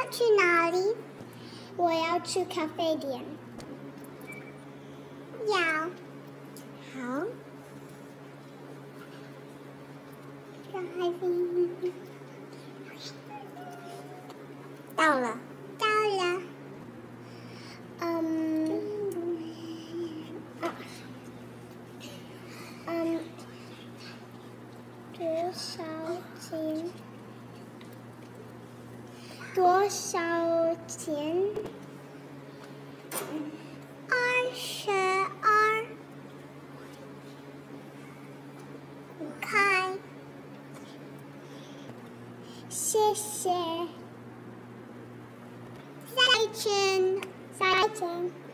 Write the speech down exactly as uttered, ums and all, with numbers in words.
去哪里？我要去咖啡店。要。好。到了。到了。嗯。嗯。多少钱？多少钱？二十二块。谢谢。再见。再见。